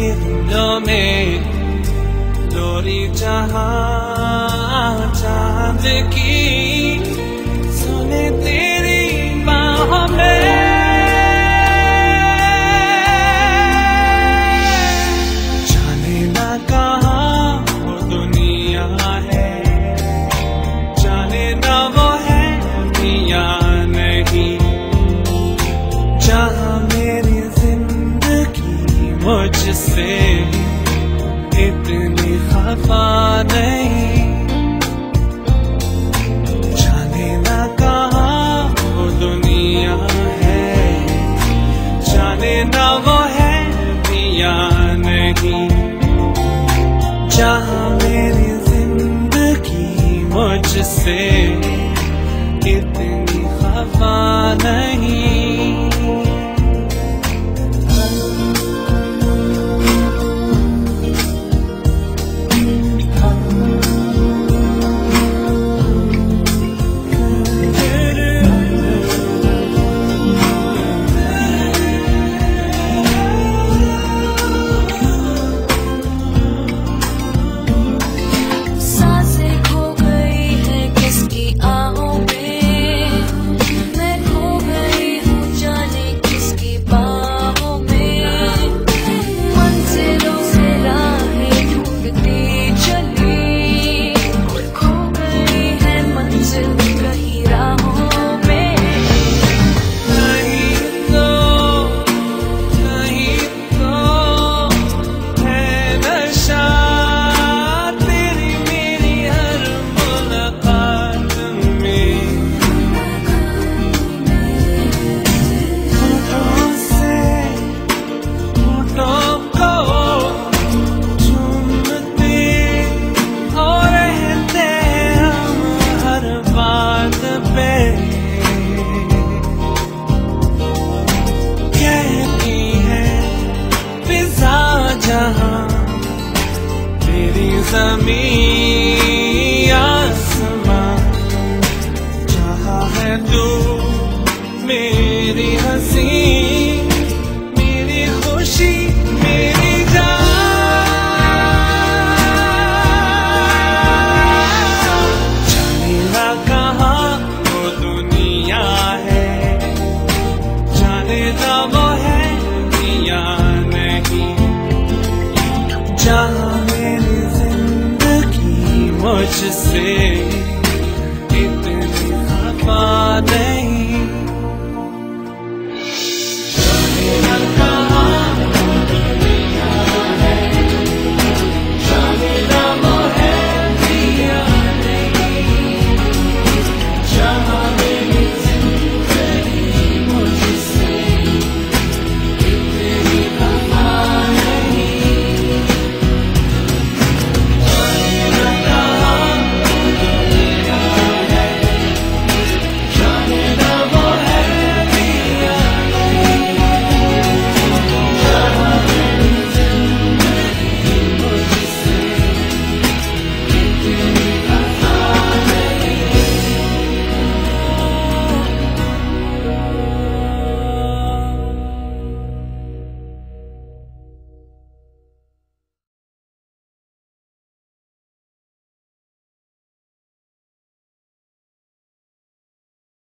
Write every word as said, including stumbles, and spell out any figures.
दिलों में डोरी जहां चांद की सुने तेरी बाहों में। जाने ना कहाँ वो दुनिया है, जाने ना वो है या नहीं, जहाँ मेरी जिंदगी मुझसे इतनी खफा नहीं। जाने ना कहाँ वो दुनिया है, जाने ना वो है या नहीं, जहाँ मेरी जिंदगी मुझसे इतनी खफा नहीं। तेरी ज़मीं आसमां जहाँ है तू मेरी हंसी, मेरी खुशी, मेरी जान। जाने ना कहाँ वो दुनिया है, जाने ना वो है या नहीं, जहाँ मेरी जिंदगी मुझसे इतनी खफा नहीं।